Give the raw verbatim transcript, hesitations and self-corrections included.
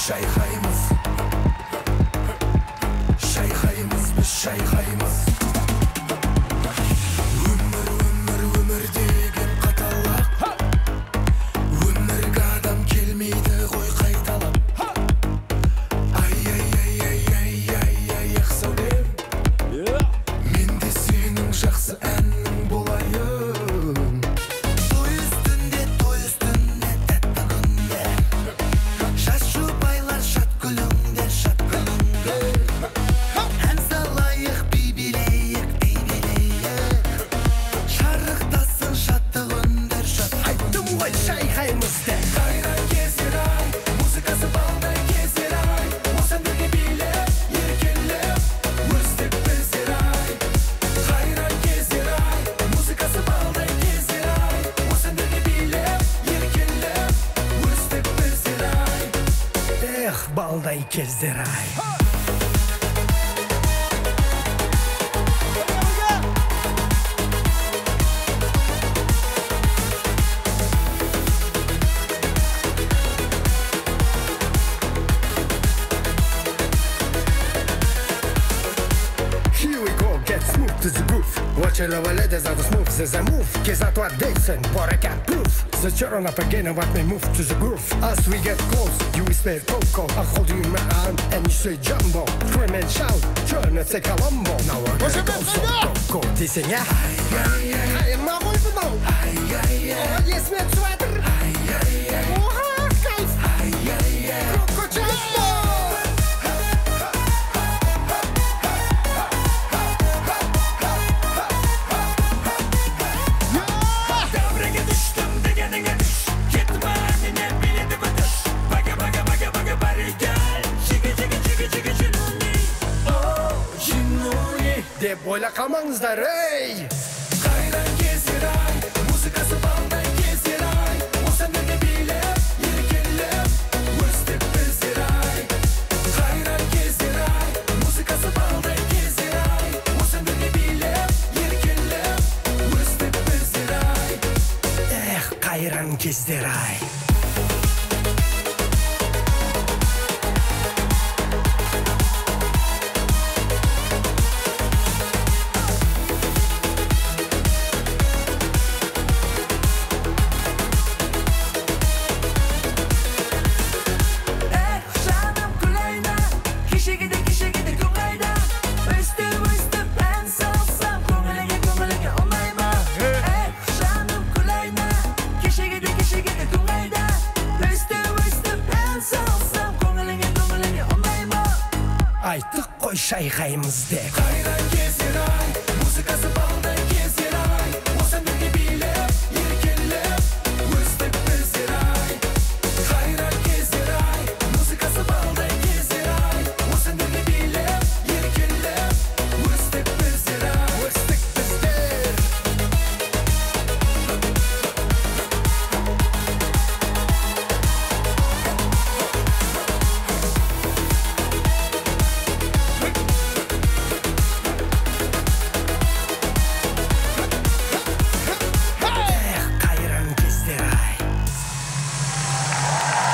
шайқаймыз, шайқаймыз, біз шайқаймыз. Өмір, өмір, өмір деген қаталақ. Өмірге адам келмейді ғой қайталап. Ай, ай, ай, ай, ай, ай, ай, ақ сәулем. Мен де сенің жақсы әнің болайын. Той үстінде, той үстінде, тәтті күнде. Жас жұбайлар шат күліңдер, шат күліңдер. Ән салайық, би билейік, би билейік. Шарықтасын шаттық үндер, шат. Айттым ғой шайқаймыз деп. Қайран кездер ай, музыкасы балдай кездер ай. Осы әндерге билеп, еркелеп, өстік біздер ай. Қайран кездер ай, музыкасы балдай кездер ай. Осы әндерге билеп, еркелеп, өстік біздер ай. Эх, балдай кездер ай. Here we go, get smooth to the groove. Watching our ladies are the smooth as I move. Kiss out what they send, but I can't prove. So turn up again and what me move to the groove. As we get close, you whisper Coco. I hold you in my arm and you say Jumbo. Scream and shout, turn and say Colombo. Now we're gonna go so Coco. Dissing ya. Ай, могу и потом. Есть мне сватер. Уха, кайф. Coco Jumbo. Деп ойла қалмаңыздар, ей! Қайран кездер ай, музыкасы балдай кездер ай. Осы әндерге билеп, еркелеп, өстік біздер ай. Қайран кездер ай, музыкасы балдай кездер ай. Осы әндерге билеп, еркелеп, өстік біздер ай. Эх, қайран кездер ай. Айттық қой шайқаймыз деп.